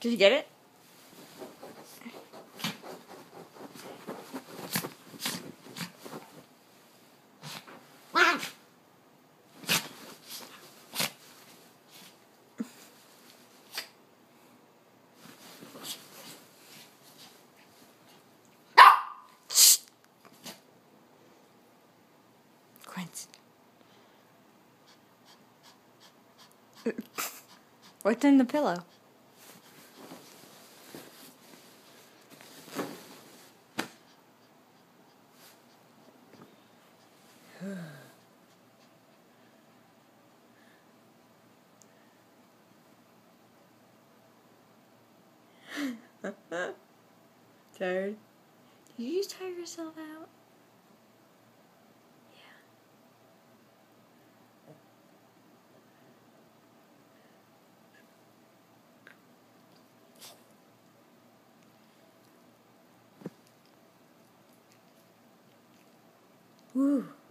Did you get it? Quincy. What's in the pillow? Tired? Did you just tire yourself out? Yeah. Woo.